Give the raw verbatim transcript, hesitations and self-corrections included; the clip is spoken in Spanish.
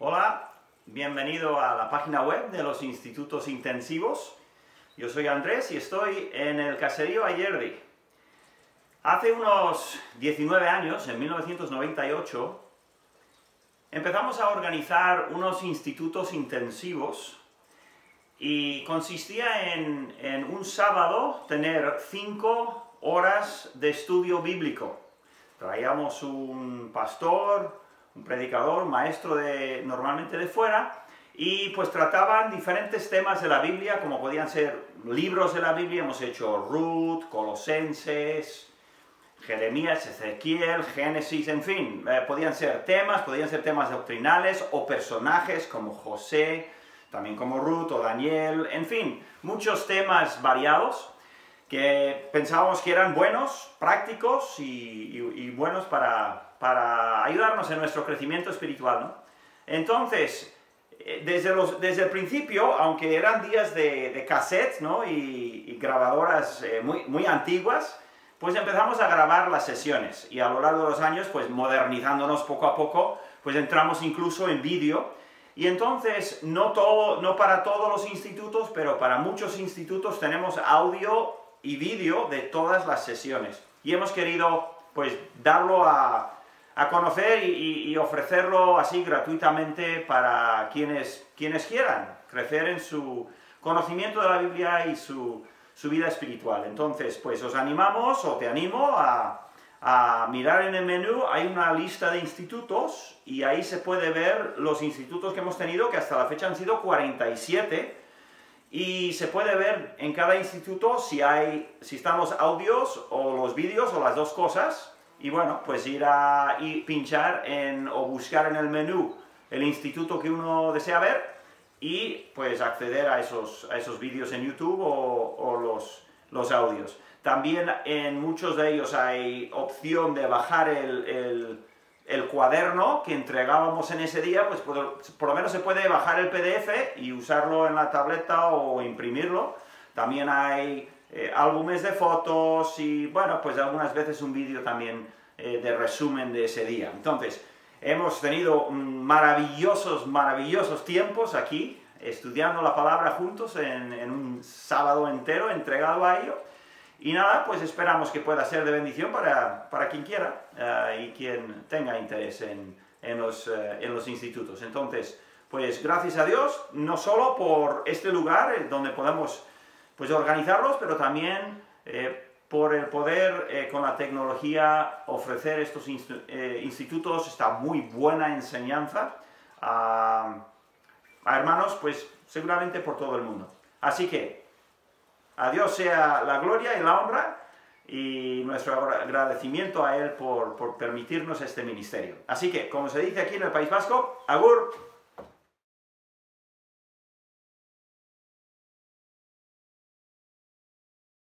Hola, bienvenido a la página web de los Institutos Intensivos. Yo soy Andrés y estoy en el caserío Ayerdi. Hace unos diecinueve años, en mil novecientos noventa y ocho, empezamos a organizar unos institutos intensivos y consistía en, en un sábado tener cinco horas de estudio bíblico. Traíamos un pastor, un predicador, maestro de, normalmente de fuera, y pues trataban diferentes temas de la Biblia, como podían ser libros de la Biblia. Hemos hecho Ruth, Colosenses, Jeremías, Ezequiel, Génesis, en fin, eh, podían ser temas, podían ser temas doctrinales o personajes como José, también como Ruth o Daniel, en fin, muchos temas variados que pensábamos que eran buenos, prácticos y, y, y buenos para, para ayudarnos en nuestro crecimiento espiritual, ¿no? Entonces, desde, los, desde el principio, aunque eran días de, de cassettes, ¿no? y, y grabadoras eh, muy, muy antiguas, pues empezamos a grabar las sesiones, y a lo largo de los años, pues modernizándonos poco a poco, pues entramos incluso en vídeo, y entonces no, todo, no para todos los institutos, pero para muchos institutos tenemos audio y vídeo de todas las sesiones, y hemos querido pues darlo a, a conocer y, y ofrecerlo así gratuitamente para quienes, quienes quieran crecer en su conocimiento de la Biblia y su, su vida espiritual. Entonces, pues os animamos, o te animo a, a mirar en el menú. Hay una lista de institutos y ahí se puede ver los institutos que hemos tenido, que hasta la fecha han sido cuarenta y siete, y se puede ver en cada instituto si, hay, si están los audios o los vídeos o las dos cosas, y bueno, pues ir a y pinchar en, o buscar en el menú el instituto que uno desea ver y pues acceder a esos, a esos vídeos en YouTube o, o los, los audios. También en muchos de ellos hay opción de bajar el, el, el cuaderno que entregábamos en ese día, pues por, por lo menos se puede bajar el P D F y usarlo en la tableta o imprimirlo. También hay eh, álbumes de fotos y, bueno, pues algunas veces un vídeo también eh, de resumen de ese día. Entonces, hemos tenido maravillosos, maravillosos tiempos aquí, estudiando la palabra juntos en, en un sábado entero entregado a ello. Y nada, pues esperamos que pueda ser de bendición para, para quien quiera uh, y quien tenga interés en, en, los, uh, en los institutos. Entonces, pues gracias a Dios, no solo por este lugar eh, donde podemos pues, organizarlos, pero también eh, por el poder eh, con la tecnología ofrecer estos inst eh, institutos, esta muy buena enseñanza a, a hermanos, pues seguramente por todo el mundo. Así que, a Dios sea la gloria y la honra y nuestro agradecimiento a Él por, por permitirnos este ministerio. Así que, como se dice aquí en el País Vasco, agur.